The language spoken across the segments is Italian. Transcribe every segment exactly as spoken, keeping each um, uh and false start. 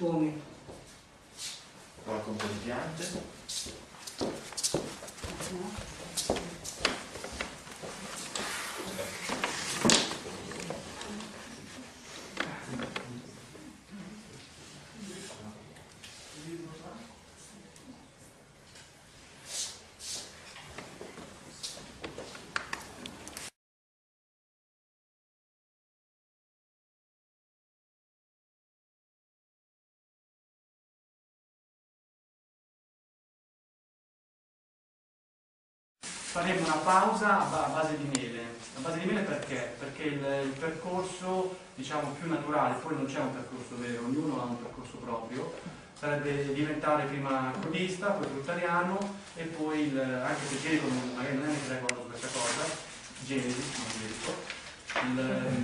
for me. Qualche un po' di piante. Faremo una pausa a base di mele. A base di mele perché? Perché il, il percorso, diciamo, più naturale, poi non c'è un percorso vero, ognuno ha un percorso proprio, sarebbe diventare prima codista, poi fruttariano e poi, il, anche se Gerico magari non è neanche d'accordo su questa cosa, Gerico, non Gerico, il,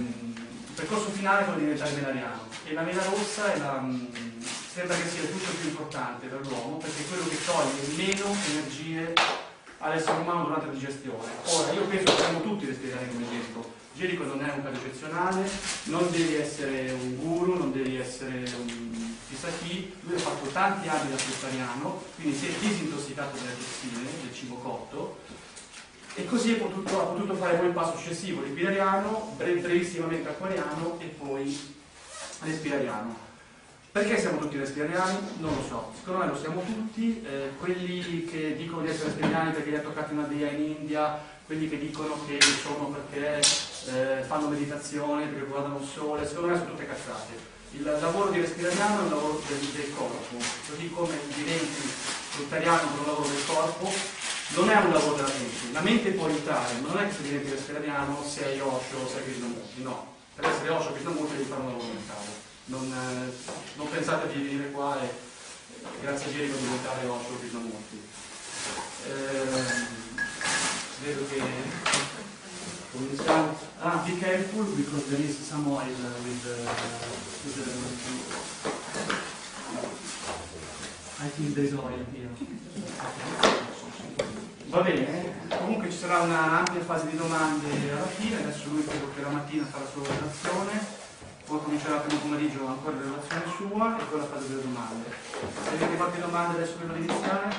il percorso finale è quello di diventare melariano. E la mela rossa è la, sembra che sia tutto più importante per l'uomo perché è quello che toglie meno energie all'essere umano durante la digestione. Ora, io penso che siamo tutti vegetariani come Gerico. Gerico non è un caso eccezionale, non devi essere un guru, non devi essere un chissà chi. Lui ha fatto tanti anni da fruttariano, quindi si è disintossicato dalle tossine del cibo cotto e così è potuto, ha potuto fare poi il passo successivo, l'epidariano, brevissimamente acquariano e poi l'espirariano. Perché siamo tutti respirariani? Non lo so, secondo me lo siamo tutti, eh, quelli che dicono di essere respirariani perché gli ha toccati una dea in India, quelli che dicono che sono perché eh, fanno meditazione, perché guardano il sole, secondo me sono tutte cazzate. Il lavoro di respirariano è un lavoro del, del corpo, così come diventi fruttariano per un lavoro del corpo, non è un lavoro della mente. La mente può aiutare, ma non è che se diventi respirariano sei Osho, sei Krishnamurti, no. Per essere Osho o Krishnamurti devi fare un lavoro mentale. Non, eh, non pensate di venire qua e grazie a Gerico a diventare Osho o Krishnamurti. Eh, vedo che cominciamo. Ah, be careful because there is some oil with the, with the I think there is oil here. Va bene, comunque ci sarà un'ampia fase di domande alla fine, adesso lui credo che la mattina fa la sua relazione. Poi comincerà prima pomeriggio ancora la relazione sua e poi la fase delle domande. Se avete qualche domanda adesso prima di iniziare?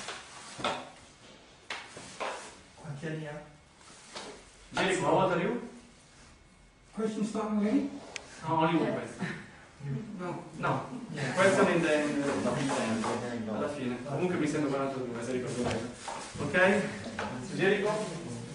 Qualche idea? Jericho, how old are you? Question starting already? No, only one question. No. No, question in the, in the, alla fine. Comunque mi sembra quarantadue, se ricordo bene. Ok? Jericho?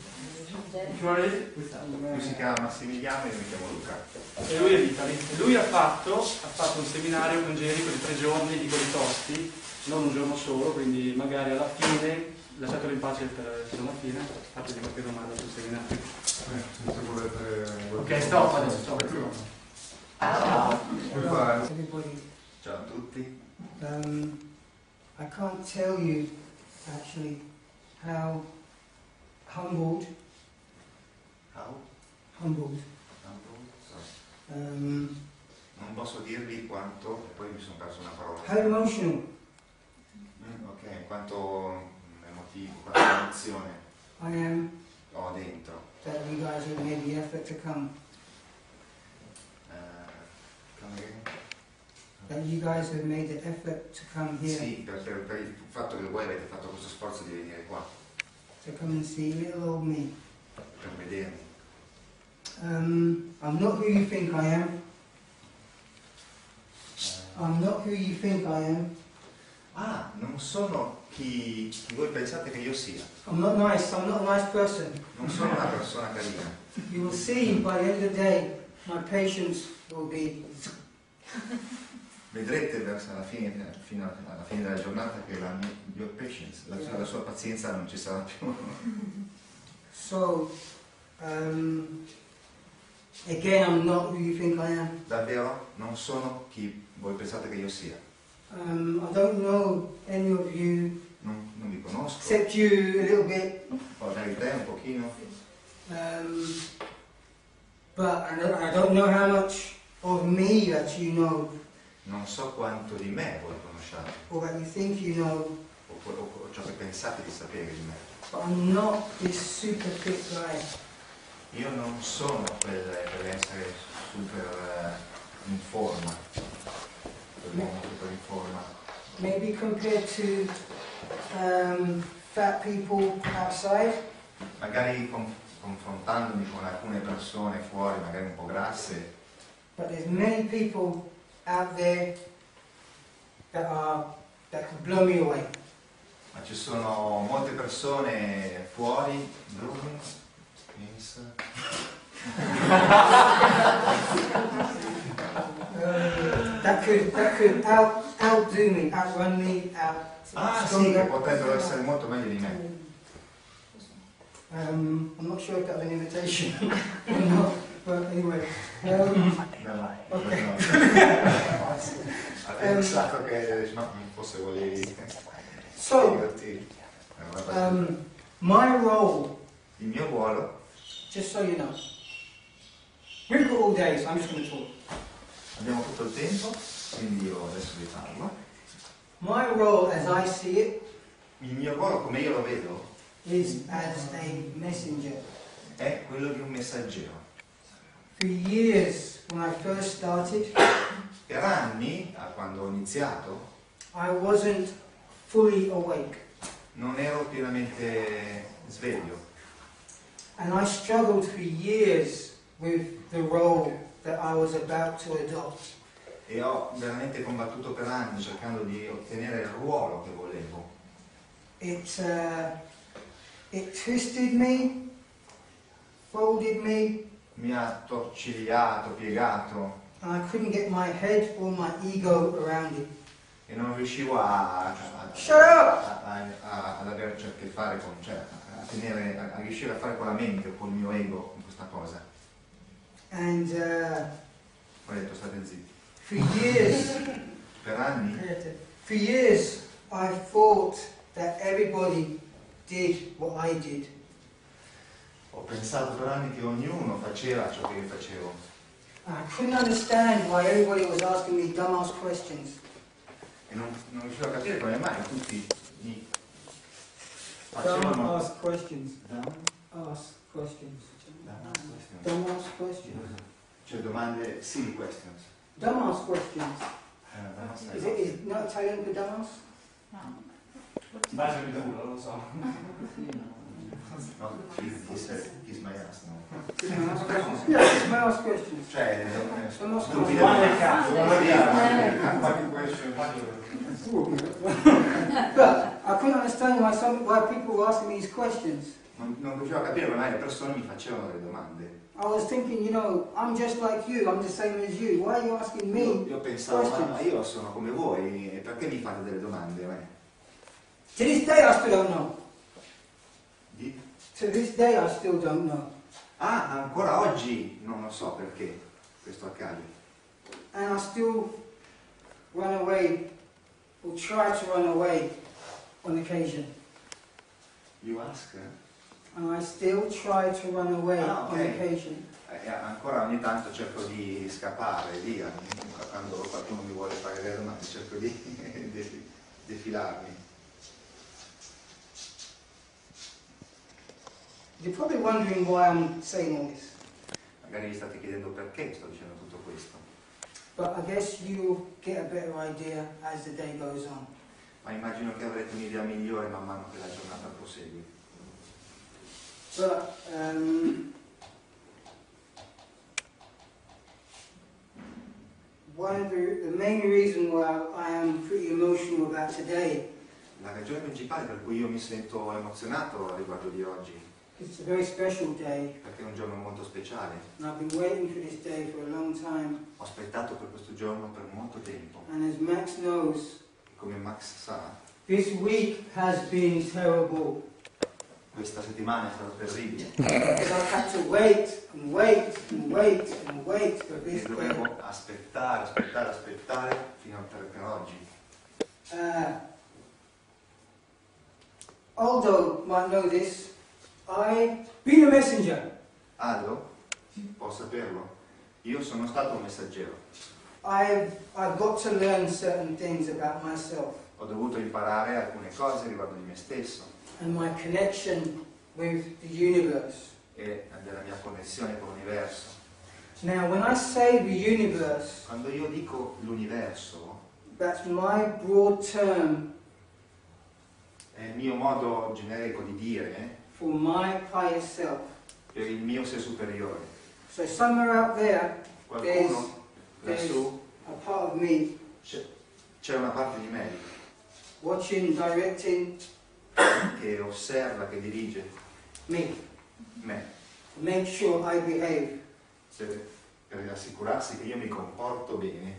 Lui si chiama Massimiliano e io mi chiamo Luca. E lui è d'Italy. Lui ha fatto, ha fatto un seminario con Gerico di tre giorni di quelli tosti, non un giorno solo, quindi magari alla fine, lasciatelo in pace per, fino alla fine, fate qualche domanda sul seminario. Eh, se volete... Ok, stop adesso, stop. Ciao. Come fai? Everybody, Ciao a tutti. um, I can't tell you actually how humbled, Ciao. humbled, um, Non posso dirvi quanto, e poi mi sono perso una parola. how emotional Mm, ok, quanto emotivo, quanta emozione I am ho dentro. that you guys have made the effort to come, Eh, come che? that you guys have made the effort to come here, Sì, per, per, per il fatto che voi avete fatto questo sforzo di venire qua, to come and see little old me. per vedermi. Um, I'm not who you think I am. Eh, I'm not who you think I am. ah, non sono chi, chi voi pensate che io sia. I'm not nice. I'm not a nice person. Non sono una persona carina. You will see by the end of the day, my patience will be. Vedrete verso alla fine, fino alla fine della giornata che la mia your patience, la, la sua pazienza non ci sarà più. So, um, again, I'm not who you think I am. Davvero non sono chi voi pensate che io sia. Um, I don't know any of you Non, non vi conosco. except you a little bit. Magari te un pochino. Um, but I don't, I don't know how much of me that you know, Non so quanto di me voi conosciate, or that you think you know. o, o, o ciò che pensate di sapere di me. But I'm not this super fit guy. Io non sono quel, per essere super uh, in forma, per molto in forma. Maybe compared to um, fat people outside. Magari con- confrontandomi con alcune persone fuori, magari un po' grasse, But there's many people out there that are that can blow me away. ma ci sono molte persone fuori, Bruno, Vince, Uh, that could that could out outdo me, outrun me, out. ah sì, che potrebbero essere molto meglio di me. Um, I'm not sure if that was an invitation or not, but anyway. Um, No, no, Ok. no. Avevo pensato che no, non fosse volevi so, divertirti. È una cosa- um, my role, Il mio ruolo, just so you know, we've got all day, so I'm just going to talk. abbiamo tutto il tempo, quindi io adesso vi parlo. My role, as I see it, Il mio ruolo, come io lo vedo, is as a messenger. è quello di un messaggero. For years, when I first started, Per anni, a quando ho iniziato, I wasn't fully awake, non ero pienamente sveglio and I struggled for years with the role that I was about to adopt. e ho veramente combattuto per anni cercando di ottenere il ruolo che volevo. It, uh, it twisted me, folded me, Mi ha torcigliato, piegato and I couldn't get my head or my ego around it. e non riuscivo a, a, Shut up! a, a, a- ad averci a che fare con, cioè, a, tenere, a, a riuscire a fare con la mente o col mio ego con questa cosa. And uh, Ho detto state zitti. for years, Per anni for years, I thought that everybody did what I did. ho pensato per anni che ognuno faceva ciò che io facevo I couldn't understand why everybody was asking me dumbass questions. e non, non riuscivo a capire come mai tutti mi Don't facevano ask questions. Dumb? Ask questions. Dumbass questions. Don't ask questions. Cioè domande, silly questions. Dumbass questions. Eh, dumbass Is it is not Italian for dumbass? Base di culo, non lo so. No, kiss, kiss my ass, no. Dumbass questions. Yeah, dumbass questions. Cioè, Sono stupide Domande domande. del cazzo. Qualche question. But I couldn't understand why some why people were asking me these questions. Non, non riuscivo a capire come mai le persone mi facevano delle domande. I was thinking, you know, I'm just like you. I'm the same as you. Why are you asking Io, me io pensavo, ma, ma questions? io sono come voi, e perché mi fate delle domande a me? To this day, I still don't know. Di- To this day, I still don't know. Ah, ancora oggi non lo so perché questo accade. And I still run away, or try to run away on occasion. You ask? eh? And I still try to run away Ah, on ok. occasion. Eh, ancora ogni tanto cerco di scappare via, quando qualcuno mi vuole fare delle domande cerco di defi- defilarmi. You're probably wondering why I'm saying all this. Magari vi state chiedendo perché sto dicendo tutto questo, But I guess you'll get a better idea as the day goes on. ma immagino che avrete un'idea migliore man mano che la giornata prosegue. But um, one of the, the main reason why I am pretty emotional about today La ragione principale per cui io mi sento emozionato riguardo di oggi, is it's a very special day, perché è un giorno molto speciale. and I've been waiting for this day for a long time. Ho aspettato per questo giorno per molto tempo. And as Max knows, E come Max sa, this week has been terrible questa settimana è stata terribile. because I've had to wait and wait and wait and wait for E this day. dovevo aspettare, aspettare, aspettare fino a per, per oggi. Uh, Aldo might know this. I've been a messenger. Aldo, può saperlo, io sono stato un messaggero. I've, I've got to learn certain things about myself Ho dovuto imparare alcune cose riguardo di me stesso and my connection with the universe. e della mia connessione con l'universo. Now, when I say the universe, Quando io dico l'universo, That's my broad term È il mio modo generico di dire eh, for my higher self. per il mio sé superiore. So somewhere out there, Qualcuno there's lassù a part of me c'è, c'è una parte di me watching, directing che osserva, che dirige me. me, Make sure I behave. per, per assicurarsi che io mi comporto bene.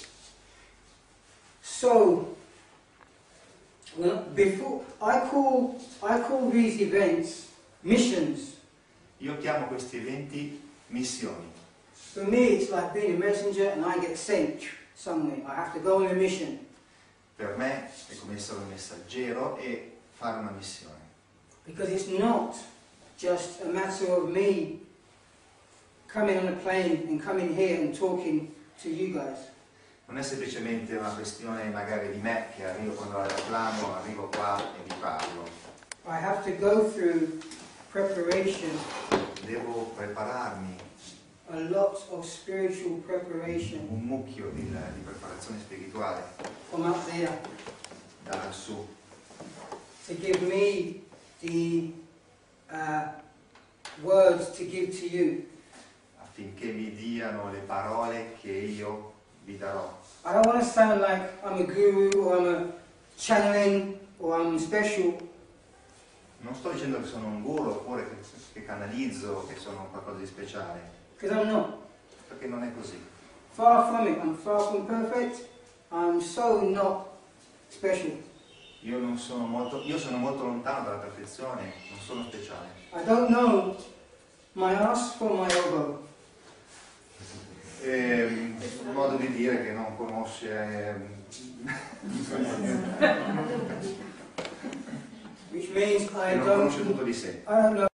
So, well, before I call I call these events missions. Io chiamo questi eventi missioni. For me, it's like being a messenger and I get sent somewhere. I have to go on a mission. Per me è come essere un messaggero e fare una missione. Because it's not just a matter of me coming on a plane and coming here and talking to you guys. Non è semplicemente una questione magari di me che arrivo quando l'aeroplano, arrivo qua e vi parlo. I have to go through preparation, Devo prepararmi, a lot of spiritual preparation un mucchio di, di preparazione spirituale from up there da lassù, to give me the uh, words to give to you. affinché mi diano le parole che io vi darò. I don't want to sound like I'm a guru or I'm a channeling or I'm special. Non sto dicendo che sono un guru oppure che, che canalizzo, che sono qualcosa di speciale, Because I'm not. perché non è così. Far from it. I'm far from perfect. I'm so not special. Io, non sono molto, io sono molto lontano dalla perfezione, non sono speciale. I don't know my ass from my elbow. È un modo di dire che non conosce... ehm, Which means I che non don't, conosce tutto di sé. I don't know